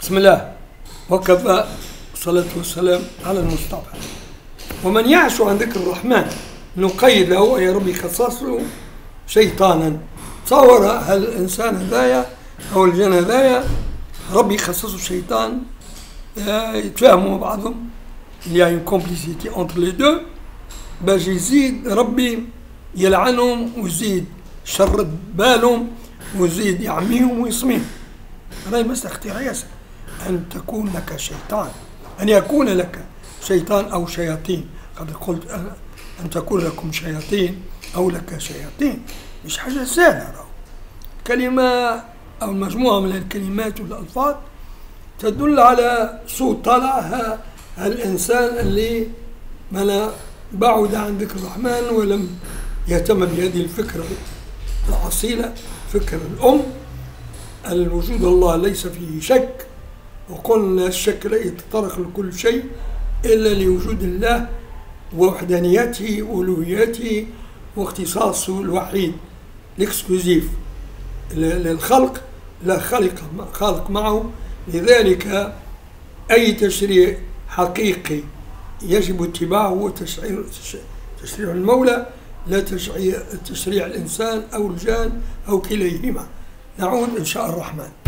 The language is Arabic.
بسم الله وكفى والصلاة والسلام على المصطفى. ومن يعش عن ذكر الرحمن نقيد له أي ربي خصص له شيطانا. تصور هالإنسان هذايا أو الجن هذايا ربي خصصه شيطان يتفاهموا مع بعضهم، il y a une complicité entre les deux، باش يزيد ربي يلعنهم ويزيد شرد بالهم ويزيد يعميهم ويصميهم. هذا المسألة اختيار ياسر، أن تكون لك شيطان، أن يكون لك شيطان أو شياطين. قد قلت أن تكون لكم شياطين أو لك شياطين، مش حاجة سهلة. كلمة أو مجموعة من الكلمات والألفاظ تدل على سوء طلع الإنسان اللي بعد عن ذكر الرحمن ولم يهتم بهذه الفكرة الأصيلة، فكرة الأم. الوجود الله ليس فيه شك، وقلنا الشك لا يتطرق لكل شيء إلا لوجود الله ووحدانيته وألوهيته واختصاصه الوحيد الاكسكلوزيف للخلق، لا خالق معه. لذلك أي تشريع حقيقي يجب اتباعه هو تشريع المولى، لا تشريع الإنسان أو الجان أو كليهما. نعود إن شاء الرحمن.